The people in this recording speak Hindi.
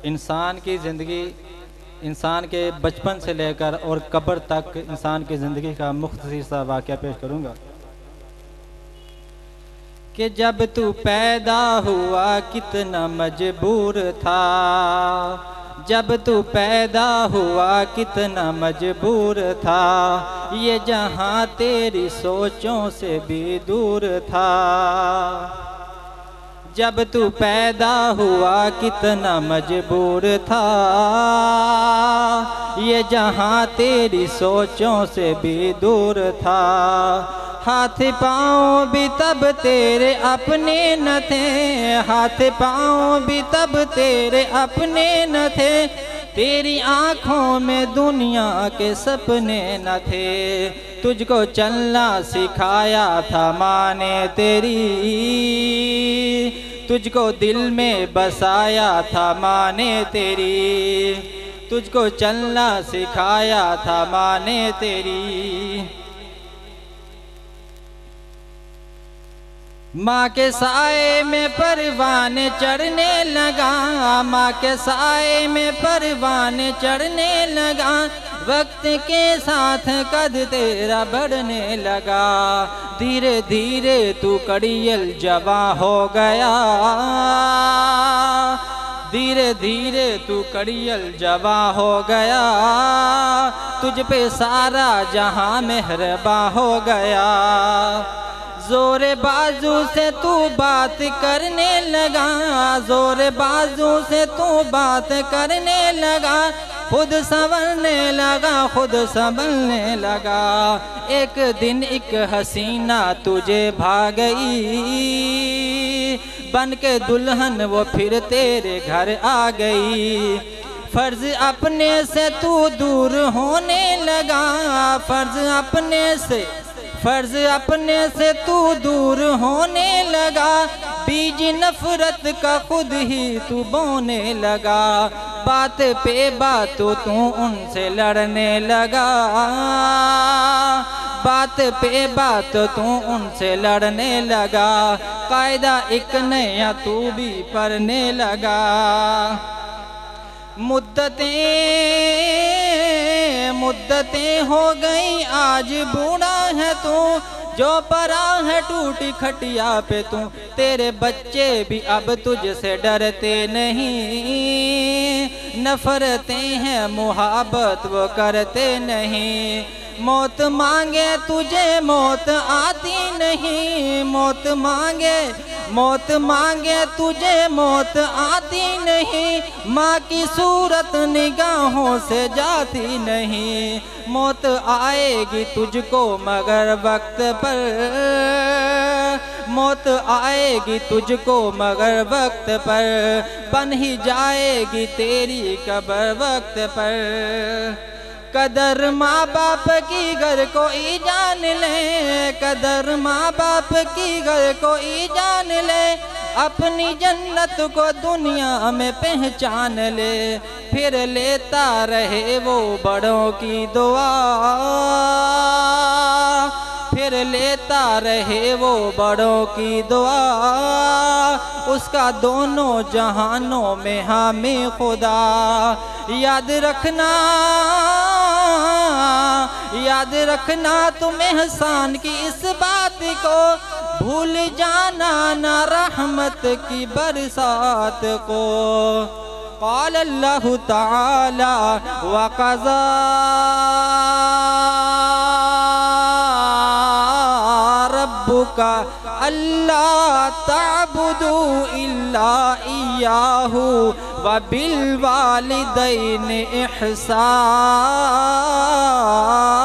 इंसान की ज़िंदगी, इंसान के बचपन से लेकर और कब्र तक इंसान की ज़िंदगी का मुख्तसर सा वाक़या पेश करूँगा कि जब तू पैदा हुआ कितना मजबूर था, जब तू पैदा हुआ कितना मजबूर था, ये जहां तेरी सोचों से भी दूर था। जब तू पैदा हुआ कितना मजबूर था, ये जहां तेरी सोचों से भी दूर था। हाथ पाँव भी तब तेरे अपने न थे, हाथ पाँव भी तब तेरे अपने न थे, तेरी आँखों में दुनिया के सपने न थे। तुझको चलना सिखाया था माँ ने तेरी, तुझको दिल में बसाया था माँ ने तेरी, तुझको चलना सिखाया था माँ ने तेरी। माँ के साए में परवान चढ़ने लगा, माँ के साए में परवान चढ़ने लगा, वक्त के साथ कद तेरा बढ़ने लगा। धीरे धीरे तू कड़ियल जवां हो गया, धीरे धीरे तू कड़ियल जवां हो गया, तुझ पे सारा जहां मेहरबान हो गया। जोरे बाजू से तू बात करने लगा, जोरे बाजू से तू बात करने लगा, खुद संवरने लगा, खुद संभलने लगा। एक दिन एक हसीना तुझे भा गई, बन के दुल्हन वो फिर तेरे घर आ गई। फर्ज अपने से तू दूर होने लगा, फर्ज अपने से तू दूर होने लगा, बीज नफरत का खुद ही तू बोने लगा। बात पे बात तू उनसे लड़ने लगा, बात पे बात तू उनसे लड़ने लगा, कायदा एक नया तू भी पढ़ने लगा। मुद्दतें हो गई आज बूढ़ा है तू, जो परा है टूटी खटिया पे तू, तेरे बच्चे भी अब तुझसे डरते नहीं, नफरतें हैं मुहब्बत वो करते नहीं। मौत मांगे तुझे मौत आती नहीं, मौत मांगे तुझे मौत आती नहीं, माँ की सूरत निगाहों से जाती नहीं। मौत आएगी तुझको मगर वक्त पर, मौत आएगी तुझको मगर वक्त पर, बन ही जाएगी तेरी कब्र वक्त पर। कदर माँ बाप की घर कोई जान ले, कदर माँ बाप की घर कोई जान ले, अपनी जन्नत को दुनिया में पहचान ले, फिर लेता रहे वो बड़ों की दुआ, फिर लेता रहे वो बड़ों की दुआ, उसका दोनों जहानों में हामी खुदा। याद रखना तुम एहसान की इस बात को, भूल जाना ना रहमत की बरसात को। क़ाल अल्लाहु ताला व क़ज़ा रब्बुका अल्ला ताबुदू इल्ला इय्याहु व बिल वालिदैन इहसान।